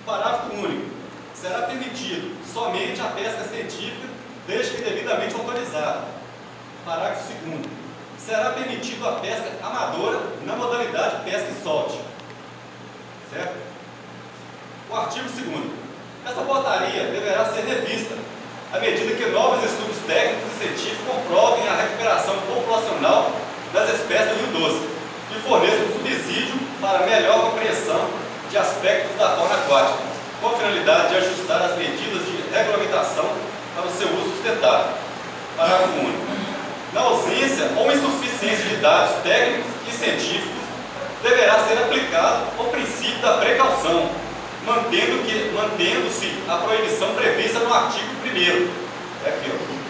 Parágrafo único. Será permitido somente a pesca científica, desde que devidamente autorizada. Parágrafo 2º. Será permitido a pesca amadora na modalidade pesca e solte. Certo? O artigo 2º. Essa portaria deverá ser revista à medida que novos estudos técnicos e científicos comprovem a recuperação populacional das espécies do Rio Doce e forneçam um subsídio para melhor compreensão de aspectos da fauna aquática, com a finalidade de ajustar as medidas de regulamentação para o seu uso sustentável. Parágrafo único. Na ausência ou insuficiência de dados técnicos e científicos, deverá ser aplicado o princípio da precaução, mantendo-se a proibição prevista no artigo 1º. É aqui,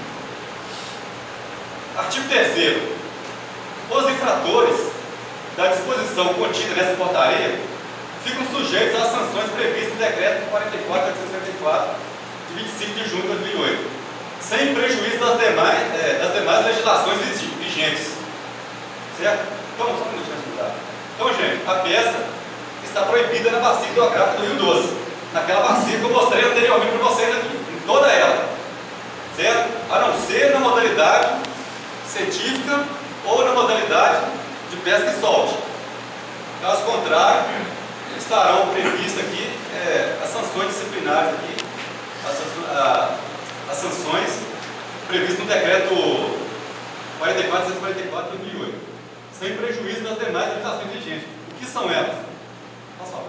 ó. Artigo 3º. Os infratores da disposição contida nessa portaria ficam sujeitos às sanções previstas no Decreto 44.854, de 25 de junho de 2008, sem prejuízo das demais legislações vigentes. Certo? Então, só um minutinho antes de mudar. Então, gente, a pesca está proibida na bacia hidrográfica do Rio Doce, naquela bacia que eu mostrei anteriormente para vocês aqui, em toda ela. Certo? A não ser na modalidade científica ou na modalidade de pesca e solte. Caso contrário, estarão previstas aqui as sanções disciplinares aqui, as sanções previstas no Decreto 44.144 de 2008, sem prejuízo das demais legislações vigentes. O que são elas? Por favor.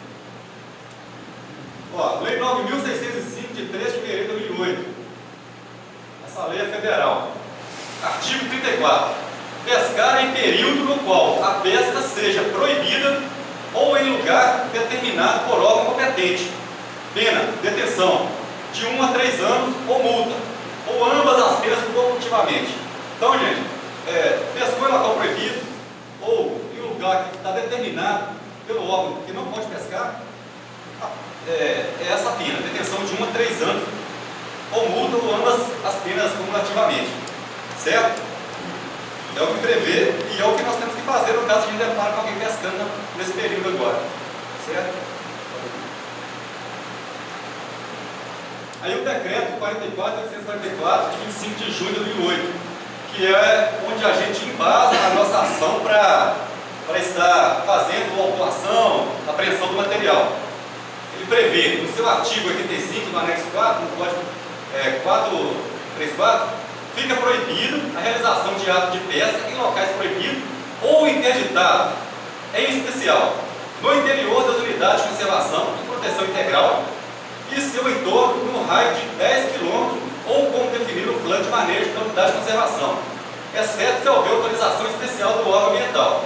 Ó, Lei 9.605, de 3 de fevereiro de 2008. Essa lei é federal. Artigo 34. Pescar em período no qual a pesca seja proibida ou em lugar determinado por órgão competente. Pena, detenção, de 1 a 3 anos ou multa, ou ambas as penas consecutivamente. Então, gente, pescou em local proibido ou em lugar que está determinado pelo órgão que não pode pescar, é essa pena, detenção de 1 a 3 anos ou multa, ou ambas as penas cumulativamente. Certo? É o que prevê e é o que nós temos que fazer no caso de a gente depara com alguém pescando nesse período agora. Certo? Aí o decreto 44.844, de 25 de junho de 2008, que é onde a gente embasa a nossa ação para estar fazendo a autuação, a apreensão do material. Ele prevê, no seu artigo 85, no anexo 4, no código 434, fica proibido a realização de ato de pesca em locais proibidos ou interditados, em especial no interior das unidades de conservação e proteção integral e seu entorno no raio de 10 km ou como definir o plano de manejo da unidade de conservação, exceto se houver autorização especial do órgão ambiental.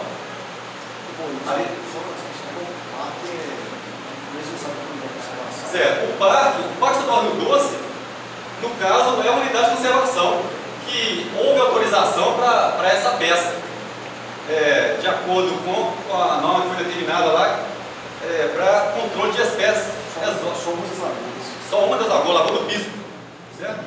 Certo. O Parque Estadual Rio Doce, no caso, é a unidade de conservação que houve autorização para essa pesca, de acordo com a norma que foi determinada lá, para controle de espécies. Só uma das lagoas, Lagoa do Bispo. Certo?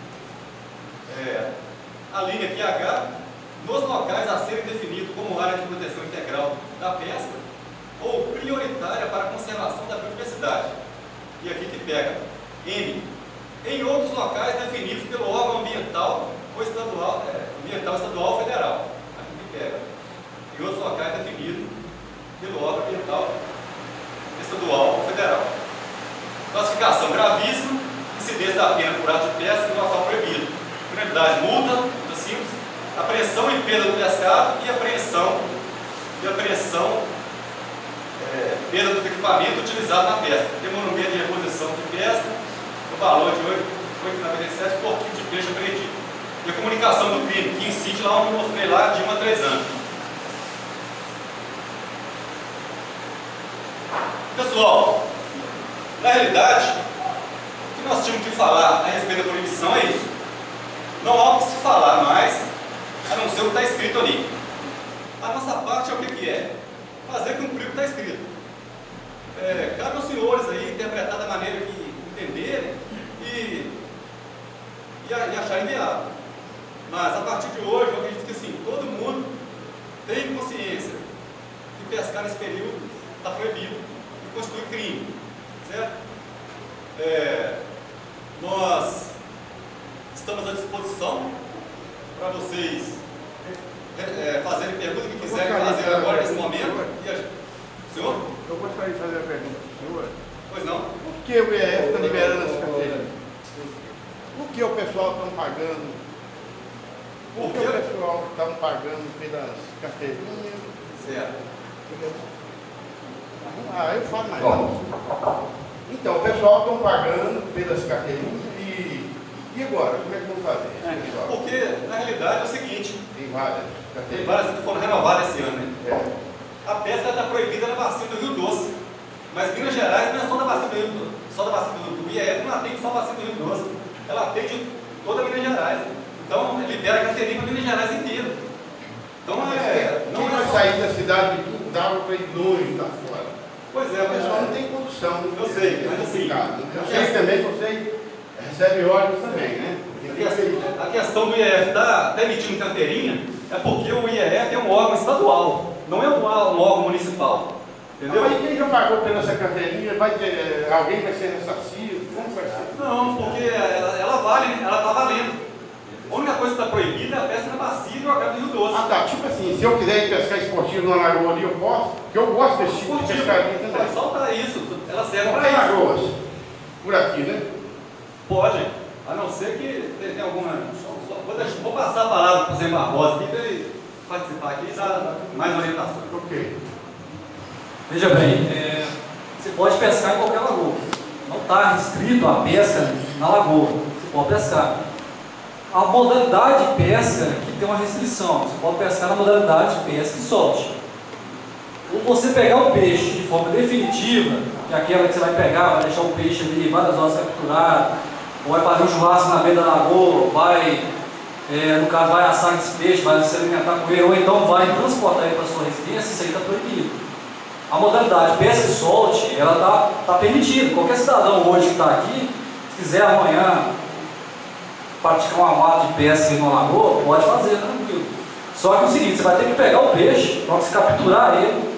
A linha aqui H, nos locais a serem definidos como área de proteção integral da pesca ou prioritária para a conservação da biodiversidade. E aqui que pega M. Em outros locais definidos pelo órgão ambiental ou estadual, ambiental estadual ou federal. Aqui que pega. Em outros locais definidos pelo órgão ambiental estadual ou federal. Classificação gravíssima, incidência da pena por ato de pesca no local proibido. Penalidade, multa, muito simples, apreensão e perda do pescado e apreensão, perda do equipamento utilizado na pesca. Emolumento de reposição de pesca, no valor de R$ 8,97 por quilo de peixe apreendido. E a comunicação do crime, que incide lá onde eu mostrei lá, de 1 a 3 anos. Pessoal, na realidade, o que nós tínhamos que falar a respeito da proibição é isso. Não há o que se falar mais, a não ser o que está escrito ali. A nossa parte é o que é? Fazer cumprir o que está escrito. Cabe aos senhores aí interpretar da maneira que entenderem e acharem viável. Mas a partir de hoje, eu acredito que assim, todo mundo tem consciência que pescar nesse período está proibido e constitui crime. Certo? certo? Nós estamos à disposição para vocês fazerem pergunta que quiserem fazer agora, nesse momento. Senhor? Eu gostaria de fazer a pergunta para o senhor. Pois não? Por que o IEF está liberando essa carteirinha? Por que o pessoal está pagando? Por que o pessoal está pagando pelas carteirinhas? Certo. Eu falo mais. Então, o pessoal está pagando pelas carteirinhas e agora? Como é que vão fazer? Porque, na realidade, é o seguinte: tem várias tem carteirinhas. várias que foram renovadas esse ano, né? A pesca está proibida na bacia do Rio Doce. Mas Minas Gerais não é só da bacia do Rio Doce. Só da bacia do IEF não atende só a bacia do Rio Doce. Ela atende toda Minas Gerais. Então, libera a carteirinha para Minas Gerais inteira. Então, quem vai sair da cidade de Quintal para ir longe lá fora? Pois é, O pessoal não tem condição. Eu sei, mas assim, eu sei também que você recebe óleo também, né? A questão do IEF está emitindo carteirinha é porque o IEF é um órgão estadual, não é um órgão municipal. Entendeu? Mas quem já pagou pela essa carteirinha, alguém vai ser ressarcido? Como vai ser? Não, porque ela vale, ela está valendo. A única coisa que está proibida é a pesca na bacia do Agrado do Rio Doce. Tipo assim, se eu quiser ir pescar esportivo na lagoa ali, eu posso? Porque eu gosto desse tipo de pescaria também. Só para isso, ela serve para Tem isso. lagoas, por aqui, né? Pode, a não ser que tem alguma... Vou passar a palavra para o Zé Barbosa aqui, para ele participar aqui e dar mais orientações. Ok. Veja bem, você pode pescar em qualquer lagoa. Não está restrito a pesca na lagoa. Você pode pescar. A modalidade de pesca que tem uma restrição. Você pode pescar na modalidade de pesca e solte. Ou você pegar o peixe de forma definitiva, que é aquela que você vai pegar, vai deixar o peixe ali várias horas capturado, ou vai fazer um churrasco na beira da lagoa, no caso vai assar esse peixe, vai se alimentar com ele, ou então vai transportar ele para sua residência, isso aí está proibido. A modalidade pesca e solte, ela está permitida. Qualquer cidadão hoje que está aqui, se quiser amanhã praticar uma mata de pesca em uma lagoa, pode fazer, tranquilo. Só que é o seguinte, você vai ter que pegar o peixe, para você capturar ele,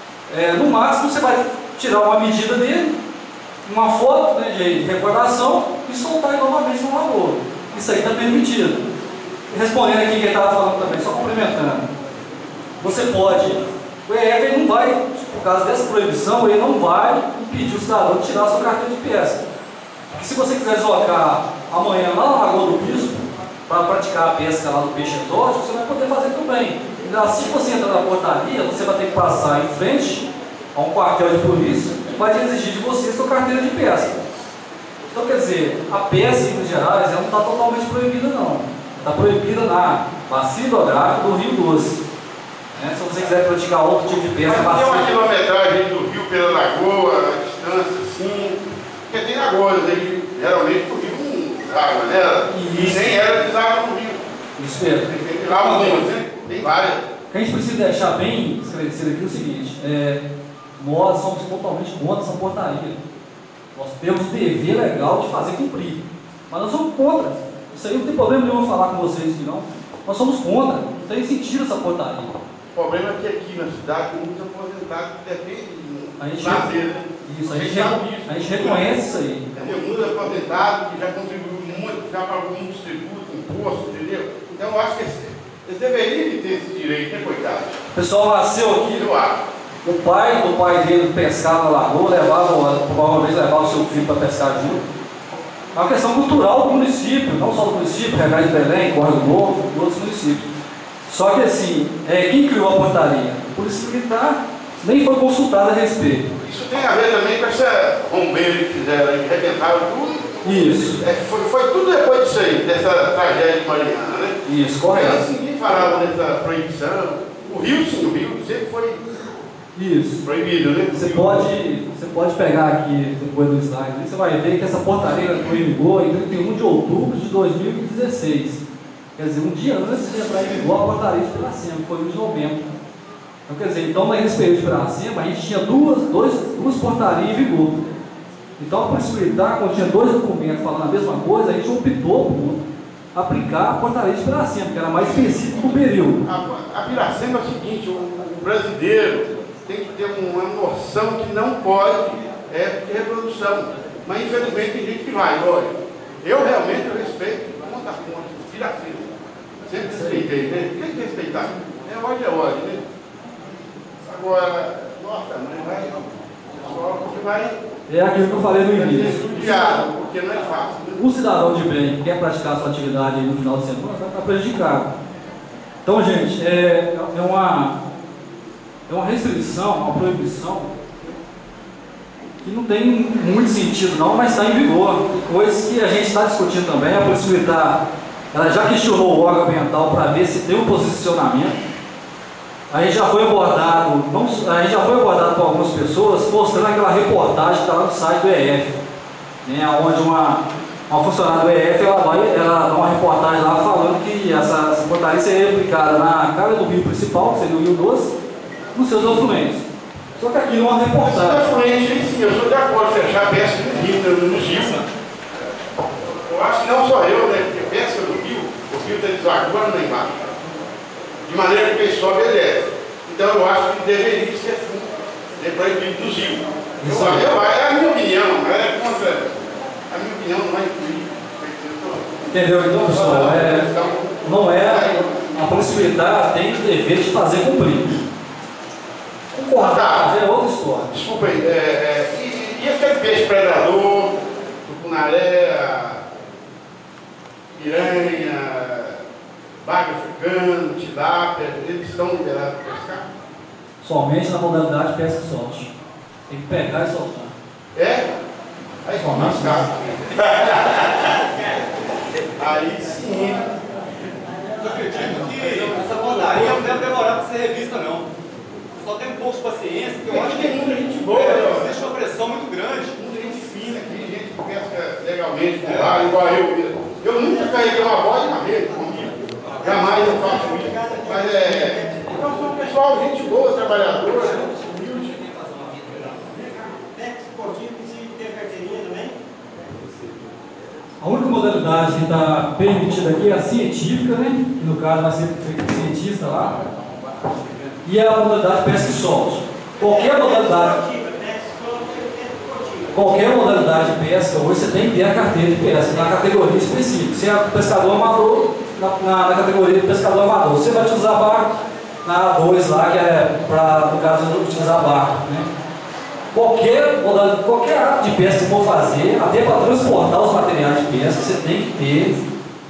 no máximo você vai tirar uma medida dele, uma foto, né, de recordação e soltar ele novamente na lagoa. Isso aí está permitido. Respondendo aqui quem estava falando também, só complementando. Você pode... O IEF ele não vai, por causa dessa proibição, ele não vai impedir o cidadão de tirar a sua carteira de pesca. Porque se você quiser deslocar amanhã lá na Lagoa do Bispo, para praticar a pesca lá do peixe exótico, você vai poder fazer também. Assim que você entrar na portaria, você vai ter que passar em frente a um quartel de polícia que vai exigir de você a sua carteira de pesca. Então, quer dizer, a pesca em Minas Gerais ela não está totalmente proibida, não. Está proibida na bacia hidrográfica do Rio Doce. Se você quiser praticar outro tipo de pesca... Mas tem uma quilometragem do rio pela lagoa, a distância assim... Porque tem lagoas aí, geralmente o rio não água nela, e nem ela deságua no rio. Isso mesmo. Tem lagoas, né? Tem várias. O que a gente precisa deixar bem esclarecido aqui é o seguinte, nós somos totalmente contra essa portaria. Nós temos o dever legal de fazer cumprir. Mas nós somos contra. Isso aí não tem problema nenhum eu falar com vocês aqui, não. Nós somos contra. Não tem sentido essa portaria. O problema é que aqui na cidade tem muitos aposentados que dependem de lazer, né? Isso, a gente reconhece isso aí. Tem muitos aposentados que já contribuiu muito, já pagou muitos tributos, impostos, entendeu? Então eu acho que eles deveriam ter esse direito, né, coitado? O pessoal nasceu aqui, eu acho. O pai dele pescava na lagoa, provavelmente levava o seu filho para pescar junto. É uma questão cultural do município, não só do município, Regai de Belém, Córrego Novo, e outros municípios. Só que assim, quem criou a portaria? A Polícia Militar nem foi consultada a respeito. Isso tem a ver também com essa bombeira que fizeram aí, que arrebentaram tudo. Isso. Foi tudo depois disso aí, dessa tragédia de Mariana, né? Isso, correto. Antes ninguém falava dessa proibição. O Rio sempre foi proibido, né? Você pode pegar aqui depois do slide, você vai ver que essa portaria foi em vigor em 31 de outubro de 2016. Quer dizer, um dia antes de entrar em vigor a portaria de Piracema, que foi 1 de novembro. Então, quer dizer, nesse período de Piracema, a gente tinha duas portarias em vigor. Então, a Polícia Militar, quando tinha dois documentos falando a mesma coisa, a gente optou por aplicar a portaria de Piracema, que era mais específica do período. A Piracema é o seguinte, o brasileiro tem que ter uma noção que não pode é reprodução. Mas infelizmente tem gente que vai, lógico. Eu realmente respeito conta a conta, tira a fila. Sempre respeitei, né? Tem que respeitar. Hoje é hoje, né? Agora, nossa, mãe, vai. Só porque vai. É aquilo que eu falei no início. Porque não é fácil. Né? O cidadão de bem que quer praticar a sua atividade no final de semana vai ficar prejudicado. Então, gente, é uma restrição, uma proibição que não tem muito sentido não, mas está em vigor. E coisas que a gente está discutindo também, a Polícia Militar, ela já questionou o órgão ambiental para ver se tem um posicionamento. A gente já foi abordado por algumas pessoas mostrando aquela reportagem que está lá no site do EF, né, onde uma funcionária do EF ela dá uma reportagem lá falando que essa portaria seria aplicada na cara do rio principal, que seria o Rio Doce, nos seus afluentes. Só que aqui não é uma reportagem. Sim, eu sou de acordo com fechar a pesca do rio, no Rio. Eu acho que não só eu, né? Porque pesca do rio, o rio está desaguando lá embaixo. De maneira que quem sobe ele é. Então eu acho que deveria ser proibido do rio. É a minha opinião, é contra. A minha opinião não vai influir. Entendeu? Então, pessoal, não é. A Polícia Militar tem o dever de fazer cumprir. Concordar, é outra história. Desculpa aí. E aquele peixe predador, tucunaré, piranha, bagre africano, tilápia, eles estão liberados para pescar? Somente na modalidade pesca e solte. Tem que pegar e soltar. Aí só mais caro. Aí sim. Eu acredito que essa portaria não deve demorar para ser revista, não. Só tem um pouco de paciência, que eu acho que tem muita gente boa. existe uma pressão muito grande. Muita gente fina aqui, gente que pesca legalmente, igual eu. Eu nunca carreguei uma boia e uma rede comigo. Jamais eu faço isso. Mas então são pessoal, gente boa, trabalhadora, humilde. A única modalidade que está permitida aqui é a científica, né? Que no caso vai ser feito cientista lá. E é a modalidade pesca e solte. Qualquer modalidade de pesca, hoje você tem que ter a carteira de pesca, na categoria específica. Se é pescador amador, na categoria de pescador amador. Você vai utilizar barco na A2 lá, que é para, no caso, utilizar barco, né? Qualquer ato de pesca que for fazer, até para transportar os materiais de pesca, você tem que ter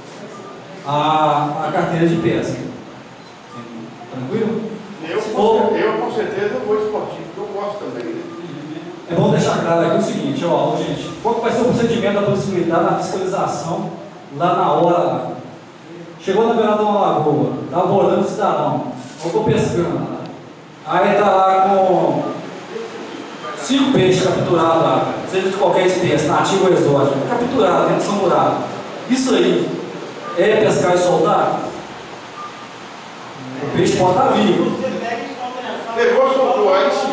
a carteira de pesca. Tranquilo? Eu com certeza vou esportivo, porque eu gosto também. Né? É bom deixar claro aqui o seguinte, gente, qual vai ser o procedimento da Polícia Militar na fiscalização lá na hora? Chegou na beirada de uma lagoa, está abordando o cidadão, eu estou pescando, aí está lá com 5 peixes capturados lá, seja de qualquer espécie, nativo ou exótico, capturado dentro de São Murado. Isso aí é pescar e soltar? O peixe pode estar vivo. Pegou, soltou, aí sim.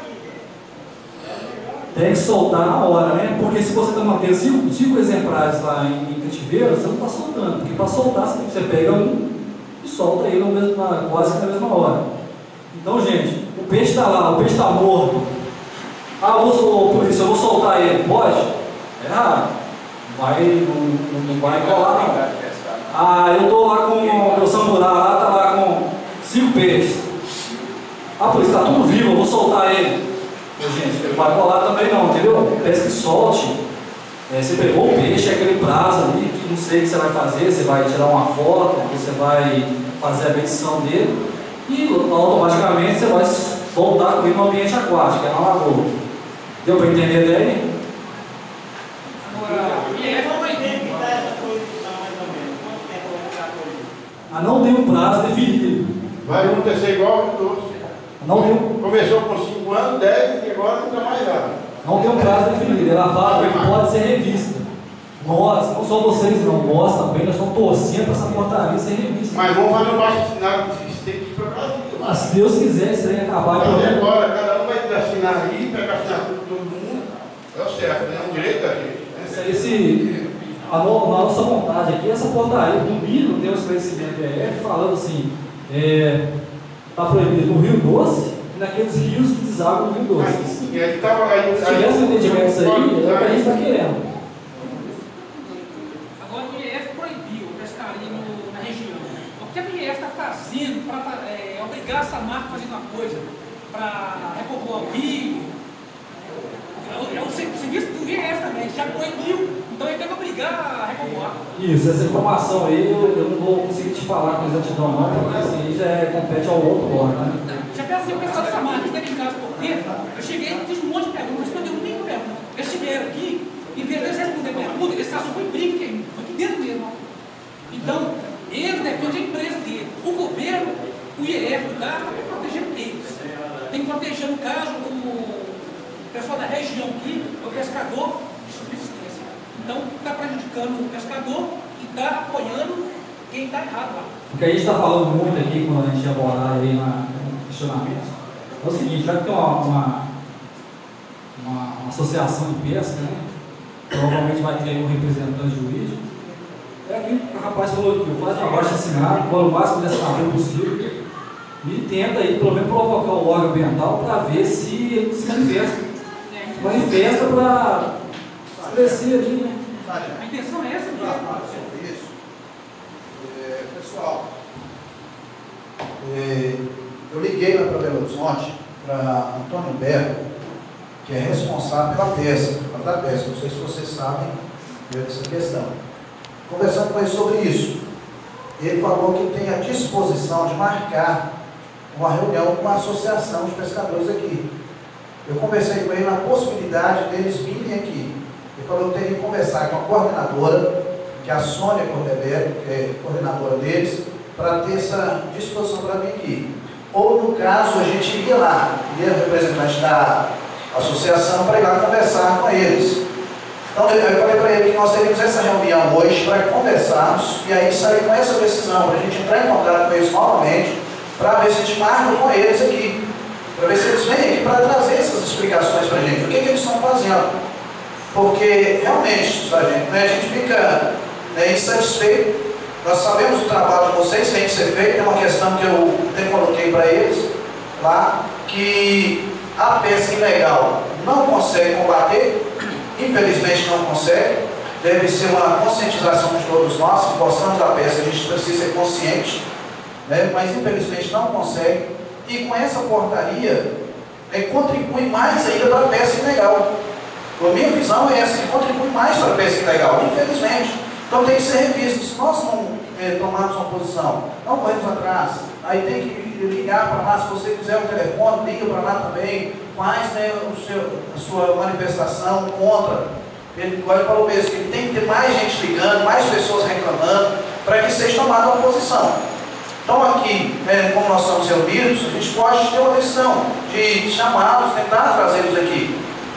Tem que soltar na hora, né? Porque se você está mantendo 5 exemplares lá em cativeiro, você não está soltando. Porque para soltar, você pega um e solta ele quase na mesma hora. Então, gente, o peixe está lá, o peixe está morto. Polícia, eu vou soltar ele. Pode? É errado. Não vai colar, não. Eu estou lá com o meu samburá lá, está lá com 5 peixes. Polícia, está tudo vivo, eu vou soltar ele. Gente, não vai colar também não, entendeu? Pesca e solte. Você pegou o peixe, é aquele prazo ali que não sei o que você vai fazer, você vai tirar uma foto, você vai fazer a medição dele e automaticamente você vai voltar com ele no ambiente aquático, que é na lagoa. Deu para entender daí? Não tem um prazo definido. Vai acontecer igual que todos. Começou com 5 anos, 10 e agora não está mais nada. Não tem um prazo definido, ela fala que pode ser revista. Nós, não só vocês não, nós também, nós estamos torcendo para essa portaria ser revista. Mas vamos fazer um baixo assinado que vocês têm que ir para o Brasil. Mas se Deus quiser, isso aí acabar de agora, cada um vai assinar aí, pegar a assinatura de todo mundo. É o certo, né? É um direito da gente. A nossa vontade aqui é essa portaria, no mínimo, tem um esclarecimento falando assim, está proibido no Rio Doce e naqueles rios que desaguam no Rio Doce. E aí estava aí. Se tivesse um entendimento disso aí, é o que a gente está querendo. Agora o IEF proibiu a pescaria na região. O que a IEF está fazendo para obrigar essa marca a fazer uma coisa? Para repovoar o rio? É o serviço do IEF também, já proibiu, então ele tem que obrigar a repovoar. Isso, essa informação aí eu não vou conseguir te falar com exatidão não, porque isso aí já compete ao outro órgão, né? Já pensei o pessoal dessa marca, esteve em casa por tempo, eu cheguei e fiz um monte de perguntas, não respondeu nenhuma pergunta. Eles estiveram aqui, e em vez de eles responder pergunta, eles estavam com briga aqui dentro mesmo. Então, eles dependem da empresa dele. O governo, o IEF do caso, está protegendo eles. Tem que proteger, no caso, o pessoal da região aqui, o pescador de subsistência. Então, está prejudicando o pescador e está apoiando quem está errado lá. O que a gente está falando muito aqui, quando a gente abordar aí no questionamento, é o seguinte, já que tem uma associação de pesca, né? Provavelmente vai ter aí um representante jurídico. É aquilo que o rapaz falou aqui, faz uma baixa assinada, quando o máximo de assinador possível, e tenta aí, pelo menos, provocar o órgão ambiental para ver se ele se manifesta. Manifesta para esclarecer ali, né? A intenção é essa mesmo. Isso. Pessoal, eu liguei lá para Belo Horizonte, para Antônio Humberto, que é responsável pela pesca, da pesca. Não sei se vocês sabem dessa questão. Conversando com ele sobre isso, ele falou que tem a disposição de marcar uma reunião com a associação de pescadores aqui. Eu conversei com ele na possibilidade deles virem aqui. Ele falou que eu teria que conversar com a coordenadora, que é a Sônia Cordeberto, que é coordenadora deles, para ter essa disposição para vir aqui. Ou, no caso, a gente iria lá, iria representante da associação para ir lá conversar com eles. Então, eu falei para ele que nós teríamos essa reunião hoje para conversarmos e aí sair com essa decisão, para a gente entrar em contato com eles novamente, para ver se a gente marca com eles aqui, para ver se eles vêm aqui para trazer essas explicações para a gente, o que eles estão fazendo. Porque, realmente, sargento, né, a gente fica insatisfeito. Nós sabemos o trabalho de vocês, tem que ser feito. Tem uma questão que eu até coloquei para eles lá, que a pesca ilegal não consegue combater, infelizmente não consegue. Deve ser uma conscientização de todos nós, que gostamos da pesca, a gente precisa ser consciente, né, mas infelizmente não consegue. E com essa portaria, contribui mais ainda para a pesca ilegal. A minha visão é essa, que contribui mais para a pesca ilegal, infelizmente. Então tem que ser revisto. Se nós não tomarmos uma posição, não corremos atrás, aí tem que ligar para lá, se você quiser o telefone, liga para lá também, faz a sua manifestação contra. Ele falou mesmo que tem que ter mais gente ligando, mais pessoas reclamando, para que seja tomada uma posição. Então aqui, como nós estamos reunidos, a gente pode ter uma decisão de chamá-los, tentar trazê-los aqui,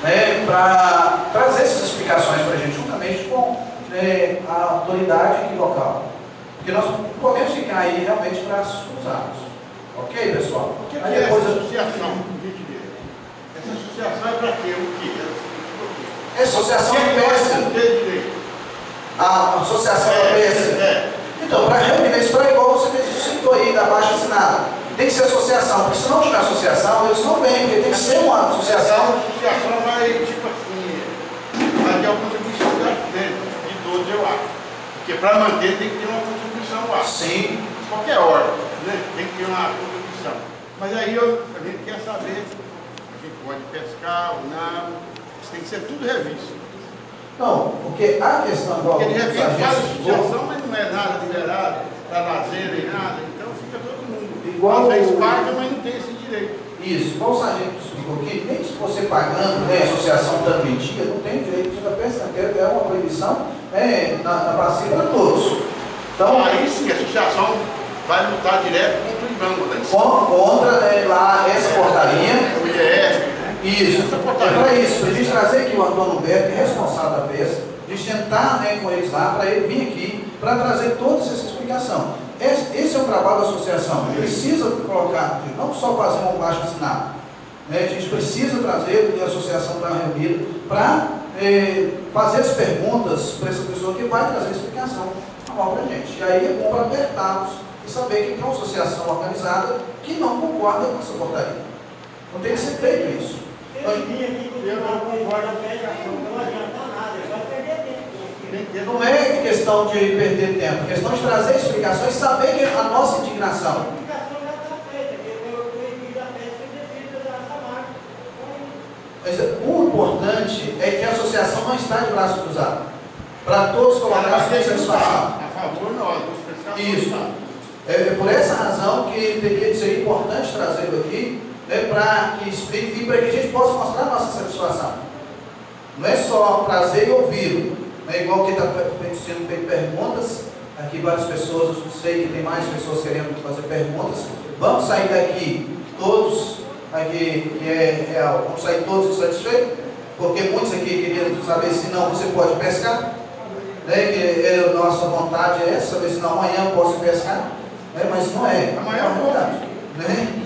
para trazer essas explicações para a gente, juntamente com a autoridade aqui local. Porque nós não podemos ficar aí realmente para cruzados. Ok, pessoal? O que é essa associação? Essa associação é para quê? O que? Essa associação de pesca. A associação de pesca. Então, para reunir isso, para igual você citou aí da baixa assinada, tem que ser associação, porque se não tiver associação, eles não vêm, porque tem que ser uma associação. A associação vai, tipo assim, vai ter uma contribuição de todos, eu acho. Porque para manter tem que ter uma contribuição lá. Sim. Qualquer órgão, né? Tem que ter uma contribuição. Mas aí a gente quer saber, a gente pode pescar ou não, isso tem que ser tudo revisto. Não, porque a questão igual. Porque de repente faz associação, mas não é nada liberado, para lazer nem nada, então fica todo mundo. Igual às vezes paga, mas não tem esse direito. Isso, igual o sargento explicou aqui, nem se você pagando, a associação dando em dia, não tem direito de pesca, é uma proibição na bacia para todos. Então, aí sim, a associação vai lutar direto contra o IBAMA, né? Contra lá essa portaria. O IEF. Isso, para isso, para a gente trazer aqui o Antônio Humberto, que é responsável da pesca, de sentar com eles lá, para ele vir aqui, para trazer toda essa explicação. Esse é o trabalho da associação, precisa colocar, não só fazer um baixo assinado, a gente precisa trazer, e a associação está reunida, para fazer as perguntas para essa pessoa que vai trazer a explicação para a gente. E aí é bom para apertá-los e saber que tem uma associação organizada que não concorda com essa portaria. Então tem que ser feito isso. Não é questão de perder tempo, é questão de trazer explicações e saber que a nossa indignação. Mas o importante é que a associação não está de braço cruzado. Para todos colocar a sua satisfação. A favor, nós, isso. É por essa razão que teria de ser importante trazê-lo aqui, para que explique e para que a gente possa mostrar a nossa satisfação. Não é só trazer e ouvir. Não é igual que está sendo feito perguntas. Aqui várias pessoas, eu sei que tem mais pessoas querendo fazer perguntas. Vamos sair daqui todos aqui, que é real, vamos sair todos satisfeitos, porque muitos aqui queriam saber se não você pode pescar, né? Que nossa vontade é essa, saber se não amanhã eu posso pescar, né? Mas não é. Amanhã é vontade, né?